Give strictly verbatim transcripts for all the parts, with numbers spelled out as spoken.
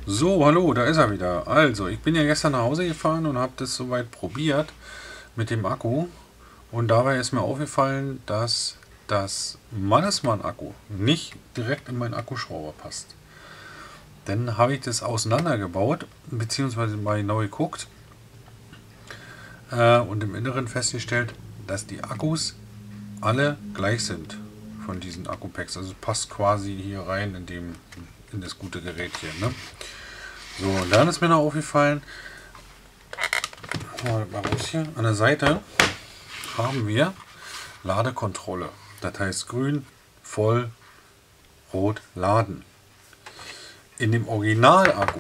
So, hallo, da ist er wieder. Also, ich bin ja gestern nach Hause gefahren und habe das soweit probiert mit dem Akku. Und dabei ist mir aufgefallen, dass das Mannesmann-Akku nicht direkt in meinen Akkuschrauber passt. Dann habe ich das auseinandergebaut, beziehungsweise mal genau geguckt äh, und im Inneren festgestellt, dass die Akkus alle gleich sind von diesen Akkupacks. Also passt quasi hier rein in, dem, in das gute Gerät hier. Ne? So, und dann ist mir noch aufgefallen, mal raus hier, an der Seite haben wir Ladekontrolle. Das heißt grün, voll, rot, laden. In dem Original-Akku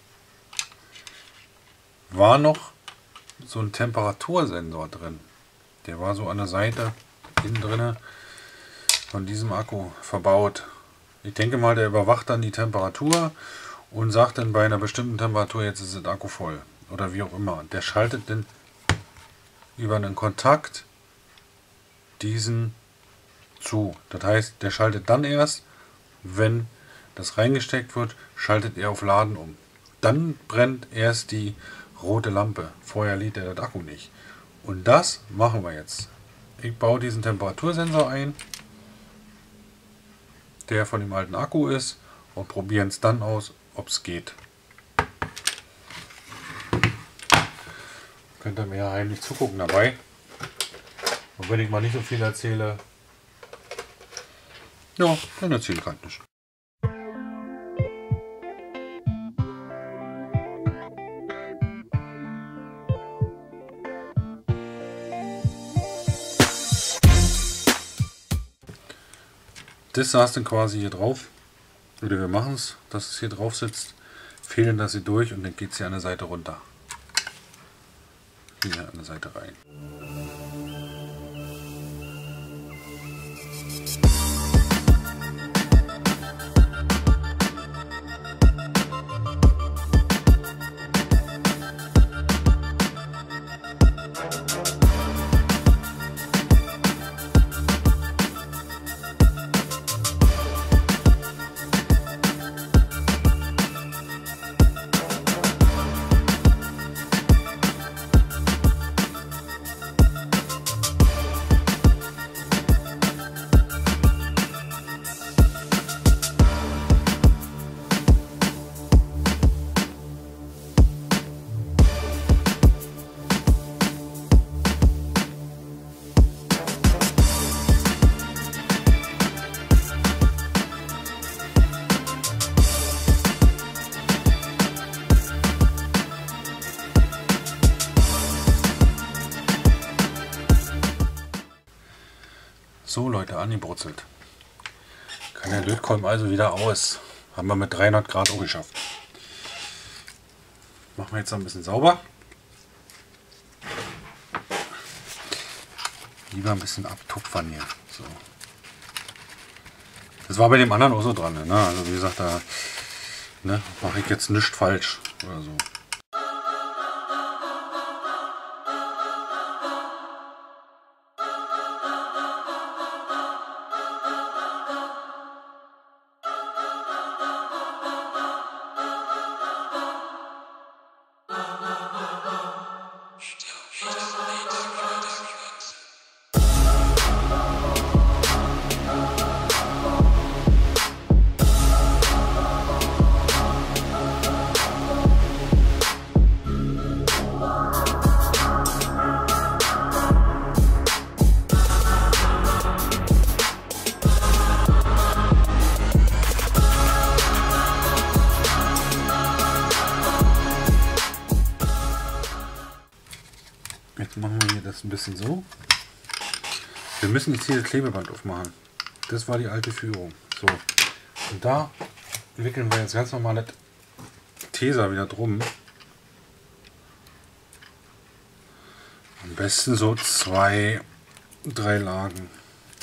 war noch so ein Temperatursensor drin. Der war so an der Seite, innen drinne von diesem Akku verbaut. Ich denke mal, der überwacht dann die Temperatur und sagt dann bei einer bestimmten Temperatur, jetzt ist der Akku voll. Oder wie auch immer. Der schaltet dann über einen Kontakt diesen zu. Das heißt, der schaltet dann erst, wenn das reingesteckt wird, schaltet er auf Laden um. Dann brennt erst die rote Lampe. Vorher lädt er das Akku nicht. Und das machen wir jetzt. Ich baue diesen Temperatursensor ein, der von dem alten Akku ist, und probieren es dann aus, ob es geht. Könnt ihr mir ja heimlich zugucken dabei. Und wenn ich mal nicht so viel erzähle, ja, dann erzähle ich halt nicht. Das saß dann quasi hier drauf. Oder wir machen es, dass es hier drauf sitzt. Fehlen das hier durch und dann geht es hier an der Seite runter. Hier an der Seite rein. So Leute, angebrutzelt. Kann der Lötkolben also wieder aus. Haben wir mit dreihundert Grad auch geschafft. Machen wir jetzt noch ein bisschen sauber. Lieber ein bisschen abtupfern hier. So. Das war bei dem anderen auch so dran. Ne? Also wie gesagt, da ne, mache ich jetzt nichts falsch oder so. Jetzt machen wir hier das ein bisschen so. Wir müssen jetzt hier das Klebeband aufmachen. Das war die alte Führung. So. Und da wickeln wir jetzt ganz normal das Tesa wieder drum. Am besten so zwei, drei Lagen.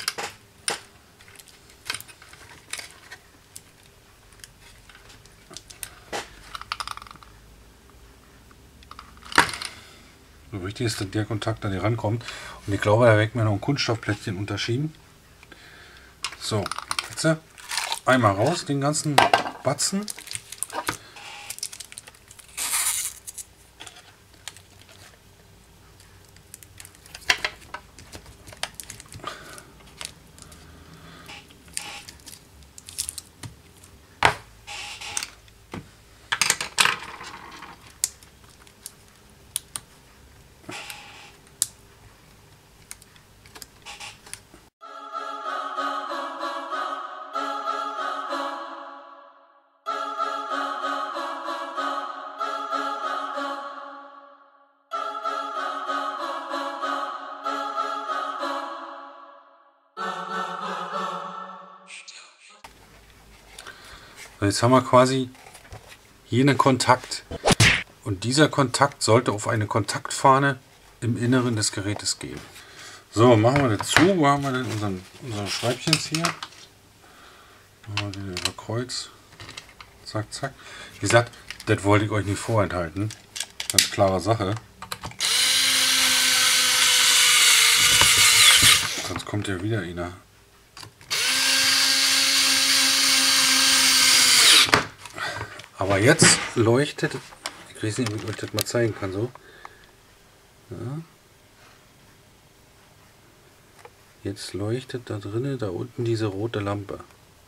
So wichtig ist, dass der Kontakt an die rankommt. Und ich glaube, da weckt mir noch ein Kunststoffplättchen unterschieden. So, jetzt einmal raus, den ganzen Batzen. jetzt haben wir quasi hier einen Kontakt. Und dieser Kontakt sollte auf eine Kontaktfahne im Inneren des Gerätes gehen. So, machen wir das zu. Wo haben wir denn unseren, unsere Schreibchens hier? Machen wir den über Kreuz. Zack, zack. Wie gesagt, das wollte ich euch nicht vorenthalten. Ganz klare Sache. Sonst kommt ja wieder einer. Aber jetzt leuchtet, ich weiß nicht, ob ich euch das mal zeigen kann, so. Ja. Jetzt leuchtet da drinnen, da unten diese rote Lampe.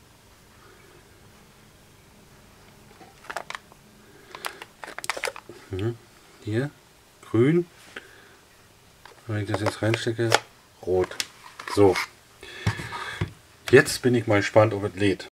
Mhm. Hier, grün. Wenn ich das jetzt reinstecke, rot. So. Jetzt bin ich mal gespannt, ob es lädt.